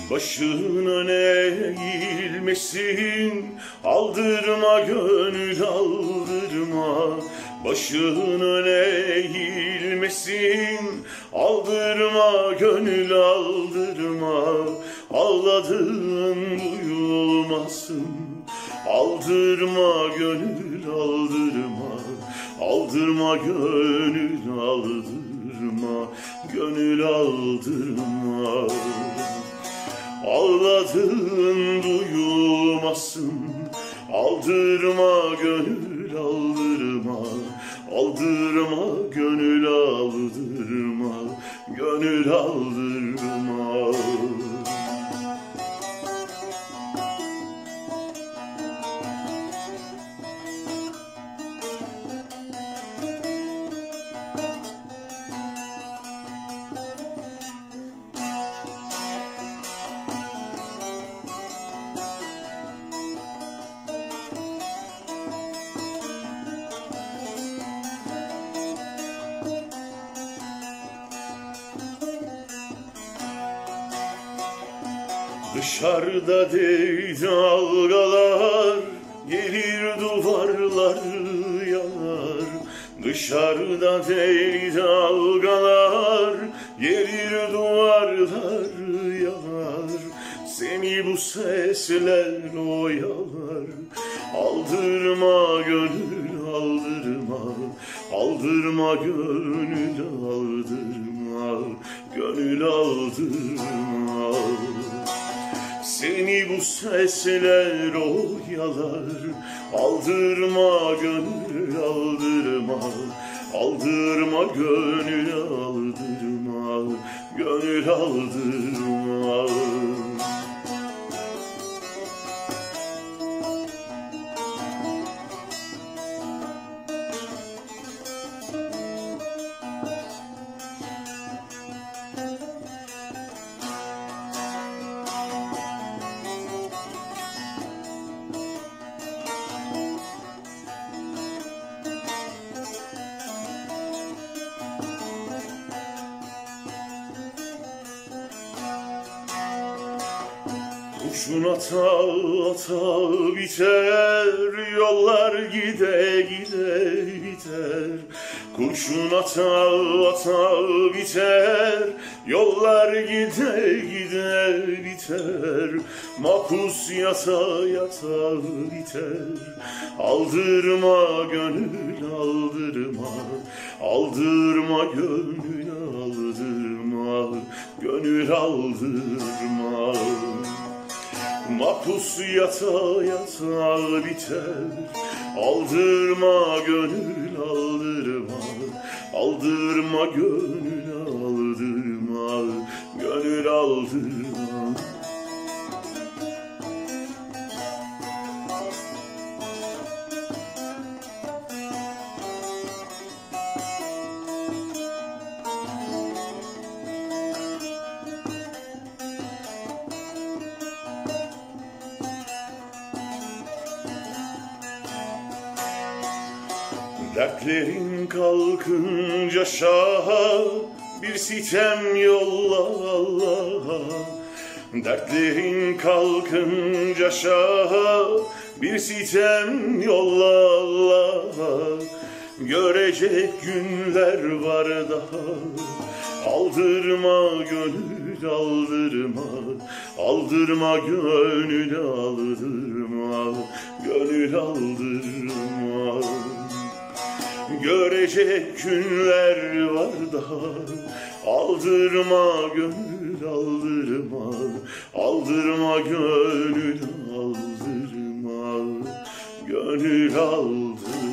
Başın öne eğilmesin, aldırma gönül aldırma. Başın öne eğilmesin, aldırma gönül aldırma. Ağladığın duyulmasın, aldırma gönül aldırma. Aldırma gönül aldırma, gönül aldırma. Ağladığın duyulmasın, aldırma gönül aldırma. Aldırma gönül aldırma, gönül aldırma. Dışarıda değil dalgalar, gelir duvarları yalar. Dışarıda değil dalgalar, gelir duvarları yalar. Seni bu sesler oyalar. Aldırma gönül aldırma, aldırma gönül aldırma, gönül aldırma. Seni bu sesler oyalar. Aldırma gönül aldırma, aldırma gönül aldırma, gönül aldırma. Kurşun ata ata biter, yollar gide gide biter. Kurşun ata ata biter, yollar gide gide biter. Mahpus yata yata biter. Aldırma gönül aldırma, aldırma gönül aldırma, gönül aldırma. Mahpus yata yata biter. Aldırma gönül aldırma, aldırma gönül aldırma, gönül aldırma. Dertlerin kalkınca şaha, bir sitem yolla Allah'a. Dertlerin kalkınca şaha, bir sitem yolla Allah'a. Görecek günler var daha. Aldırma gönül aldırma, aldırma gönül aldırma, gönül aldırma. Görecek günler var daha. Aldırma gönül aldırma, aldırma gönül aldırma, gönül aldırma.